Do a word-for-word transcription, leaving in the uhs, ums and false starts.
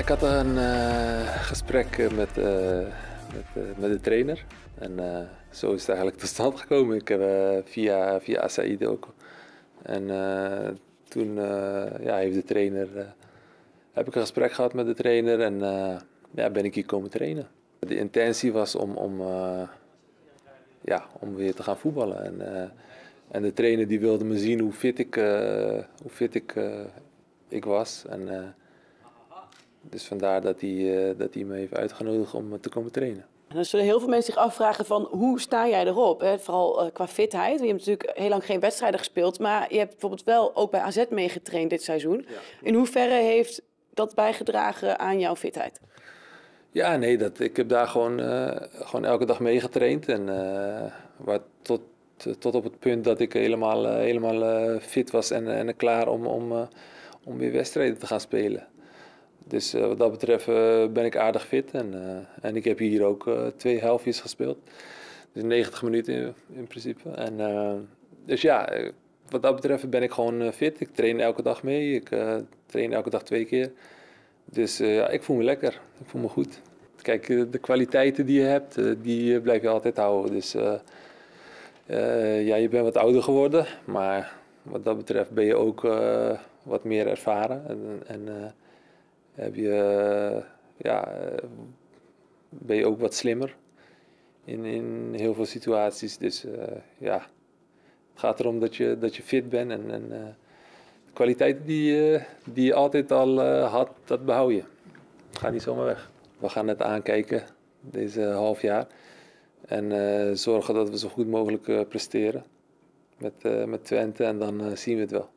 Ik had een uh, gesprek met, uh, met, uh, met de trainer en uh, zo is het eigenlijk tot stand gekomen. Ik heb uh, via, via Asaïd ook. En uh, toen uh, ja, heeft de trainer, uh, heb ik een gesprek gehad met de trainer en uh, ja, ben ik hier komen trainen. De intentie was om, om, uh, ja, om weer te gaan voetballen. En, uh, en de trainer die wilde me zien hoe fit ik, uh, hoe fit ik, uh, ik was. En, uh, Dus vandaar dat hij, uh, dat hij me heeft uitgenodigd om te komen trainen. En dan zullen heel veel mensen zich afvragen van hoe sta jij erop? Hè? Vooral uh, qua fitheid. Je hebt natuurlijk heel lang geen wedstrijden gespeeld, maar je hebt bijvoorbeeld wel ook bij A Z meegetraind dit seizoen. Ja. In hoeverre heeft dat bijgedragen aan jouw fitheid? Ja, nee, dat, ik heb daar gewoon, uh, gewoon elke dag meegetraind. En uh, waar tot, tot op het punt dat ik helemaal, uh, helemaal uh, fit was en, en klaar om, om, uh, om weer wedstrijden te gaan spelen. Dus uh, wat dat betreft uh, ben ik aardig fit en, uh, en ik heb hier ook uh, twee helftjes gespeeld. Dus negentig minuten in, in principe. En, uh, dus ja, wat dat betreft ben ik gewoon uh, fit. Ik train elke dag mee, ik uh, train elke dag twee keer. Dus uh, ja, ik voel me lekker, ik voel me goed. Kijk, uh, de kwaliteiten die je hebt, uh, die blijf je altijd houden. Dus uh, uh, ja, je bent wat ouder geworden, maar wat dat betreft ben je ook uh, wat meer ervaren. En, en, uh, Heb je, ja, ben je ook wat slimmer in, in heel veel situaties. Dus uh, ja, het gaat erom dat je, dat je fit bent en, en uh, de kwaliteit die, uh, die je altijd al uh, had, dat behoud je. Het gaat niet zomaar weg. We gaan het aankijken deze half jaar en uh, zorgen dat we zo goed mogelijk uh, presteren met, uh, met Twente en dan uh, zien we het wel.